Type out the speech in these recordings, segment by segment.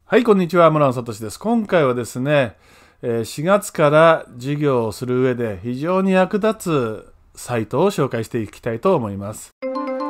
はい、こんにちは。村野聡です。今回はですね、4月から授業をする上で非常に役立つサイトを紹介していきたいと思います。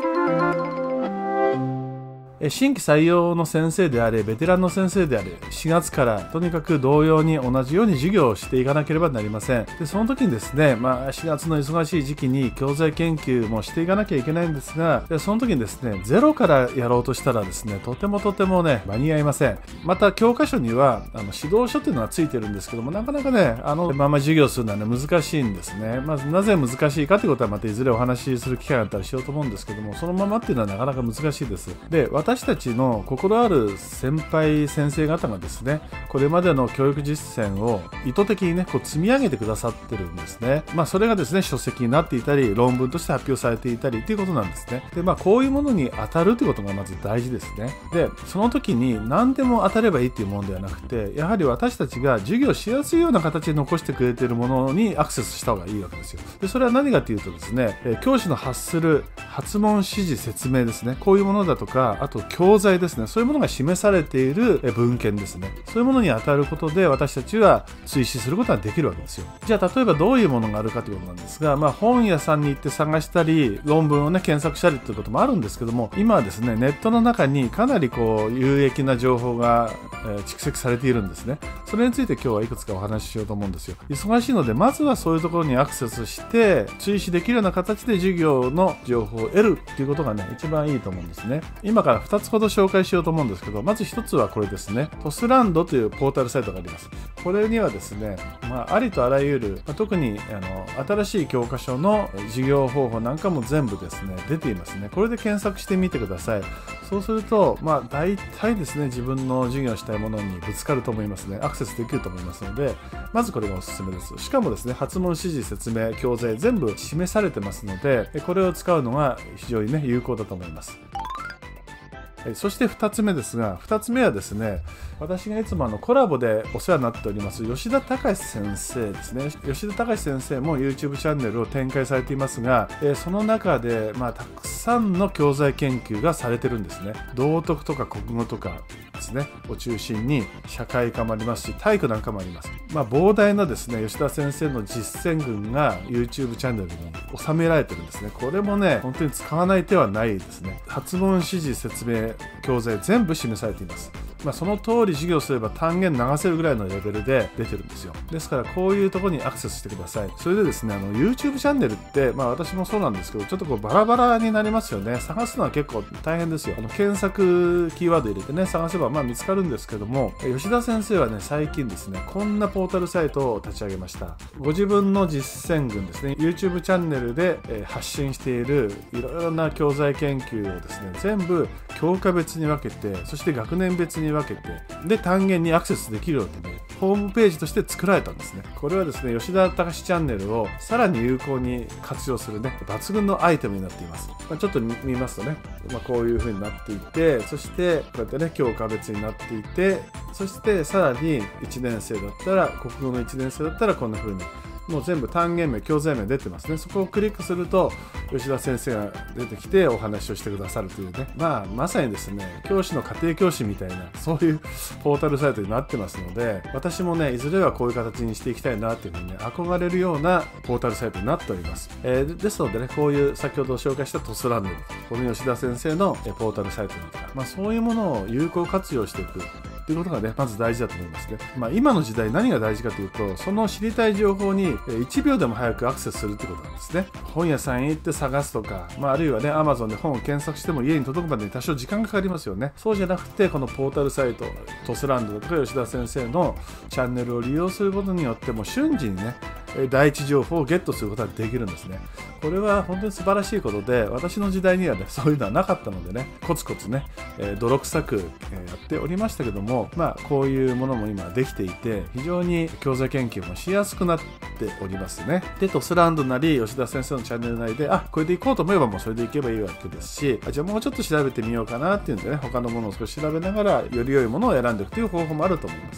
新規採用の先生であれ、ベテランの先生であれ、4月からとにかく同様に同じように授業をしていかなければなりません。で、その時にですね、4月の忙しい時期に教材研究もしていかなきゃいけないんですが、その時にですね、ゼロからやろうとしたらですね、とてもね、間に合いません。また、教科書には指導書っていうのがついてるんですけども、なかなかね、授業するのはね、難しいんですね。まず、なぜ難しいかということはまたいずれお話しする機会があったらしようと思うんですけども、そのままっていうのはなかなか難しいです。で、私たちの心ある先輩先生方がですね、これまでの教育実践を意図的にね、積み上げてくださってるんですね。それがですね、書籍になっていたり、論文として発表されていたりということなんですね。で、こういうものに当たるということがまず大事ですね。で、その時に何でも当たればいいっていうものではなくて、やはり私たちが授業しやすいような形で残してくれているものにアクセスした方がいいわけですよ。で、それは何かというとですね、教師の発する発問指示説明ですね。こういうものだとか、あと教材ですね。そういうものが示されている文献ですね。そういうものに当たることで私たちは追試することができるわけですよ。じゃあ例えばどういうものがあるかということなんですが、本屋さんに行って探したり、論文をね、検索したりということもあるんですけども、今はですね、ネットの中にかなり有益な情報が蓄積されているんですね。それについて今日はいくつかお話ししようと思うんですよ。忙しいので、まずはそういうところにアクセスして、追試できるような形で授業の情報を得るっていうことがね、一番いいと思うんですね。今から2つほど紹介しようと思うんですけど、まず1つはこれですね。トスランドというポータルサイトがあります。これにはですね、ありとあらゆる、特に新しい教科書の授業方法なんかも全部ですね、出ていますね。これで検索してみてください。そうすると、大体ですね、自分の授業したいものにぶつかると思いますね。アクセスできると思いますので、まずこれがおすすめです。しかもですね、発問指示、説明、教材全部示されてますので、これを使うのが非常にね、有効だと思います。そして2つ目ですが、2つ目はですね、私がいつもコラボでお世話になっております吉田隆先生ですね。吉田隆先生も YouTube チャンネルを展開されていますが、その中で、たくさんの教材研究がされてるんですね。道徳とか国語とかですねを中心に社会科もありますし、体育なんかもあります。膨大なですね、吉田先生の実践群が YouTube チャンネルに収められてるんですね。これもね、本当に使わない手はないですね。発問指示、説明、教材全部示されています。その通り授業すれば単元流せるぐらいのレベルで出てるんですよ。ですからこういうところにアクセスしてください。それでですね、YouTube チャンネルって、私もそうなんですけど、ちょっとバラバラになりますよね。探すのは結構大変ですよ。検索キーワード入れてね、探せば見つかるんですけども、吉田先生はね、最近ですね、こんなポータルサイトを立ち上げました。ご自分の実践群ですね、YouTube チャンネルで発信しているいろいろな教材研究をですね、全部教科別に分けて、そして学年別に分けて、で単元にアクセスできるようにね、ホームページとして作られたんですね。これはですね、吉田隆チャンネルをさらに有効に活用するね、抜群のアイテムになっています。ちょっと見ますとね、こういう風になっていて、そしてこうやってね、教科別になっていて、そしてさらに1年生だったら、国語の1年生だったらこんな風にもう全部単元名、教材名出てますね。そこをクリックすると吉田先生が出てきてお話をしてくださるというね、まさにですね、教師の家庭教師みたいな、そういうポータルサイトになってますので、私もね、いずれはこういう形にしていきたいなっていうふうにね、憧れるようなポータルサイトになっております。ですのでね、こういう先ほど紹介したトスランド、この吉田先生のポータルサイトとか、そういうものを有効活用していくということがね、まず大事だと思いますね。今の時代何が大事かというと、その知りたい情報に1秒でも早くアクセスするってことなんですね。本屋さんへ行って探すとか、あるいはね、Amazon で本を検索しても家に届くまでに多少時間がかかりますよね。そうじゃなくて、このポータルサイト、トスランドとか吉田先生のチャンネルを利用することによっても瞬時にね、第一情報をゲットすることができるんですね。これは本当に素晴らしいことで、私の時代にはね、そういうのはなかったのでね、コツコツね、泥臭くやっておりましたけども、こういうものも今できていて、非常に教材研究もしやすくなっておりますね。で、トスランドなり吉田先生のチャンネル内で、これでいこうと思えばもうそれでいけばいいわけですし、じゃあもうちょっと調べてみようかなっていうんでね、他のものを少し調べながらより良いものを選んでいくという方法もあると思います。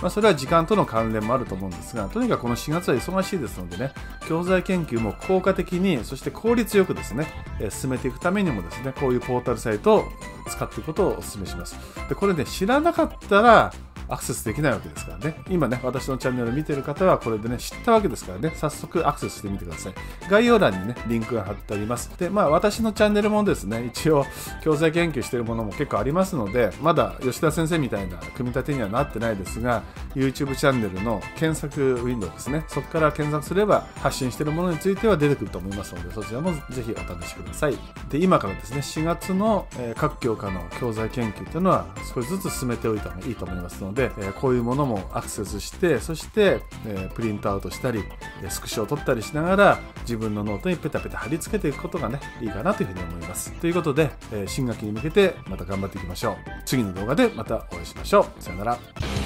それは時間との関連もあると思うんですが、とにかくこの4月は忙しいですのでね、教材研究も効果的に、そして効率よくですね、進めていくためにもですね、こういうポータルサイトを使っていくことをお勧めします。で、これね、知らなかったらアクセスできないわけですからね。今ね、私のチャンネルを見ている方はこれでね、知ったわけですからね、早速アクセスしてみてください。概要欄にね、リンクが貼ってあります。で、私のチャンネルもですね、一応、教材研究しているものも結構ありますので、まだ吉田先生みたいな組み立てにはなってないですが、YouTube チャンネルの検索ウィンドウですね、そこから検索すれば発信しているものについては出てくると思いますので、そちらもぜひお試しください。で、今からですね、4月の各教科の教材研究というのは少しずつ進めておいた方がいいと思いますので、こういうものもアクセスして、そして、プリントアウトしたり、スクショを取ったりしながら自分のノートにペタペタ貼り付けていくことがね、いいかなというふうに思います。ということで、新学期に向けてまた頑張っていきましょう。次の動画でまたお会いしましょう。さよなら。